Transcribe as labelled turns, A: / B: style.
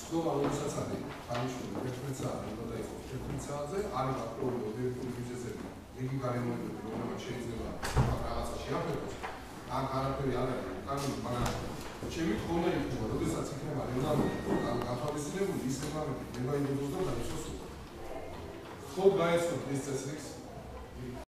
A: სკოლა როდესაც არის აღნიშნული 11 საათი უნდა დაიწყოს 11 საათზე, არის აქტუალური ობიექტური მიზეზები, იგი გარემოებები, რომელმაც შეიძლება რაღაცა შეაფეთქოს, ან არაფერი არ არის კანონი, მაგრამ ჩემი თქმა იქნება, როდესაც იქნება რეგლამენტი გათვალისწინებული, ის რეგლამენტი უნდა იბრძოს და დაიწყოს. ხო გაეცნოთ ეს წესრიგს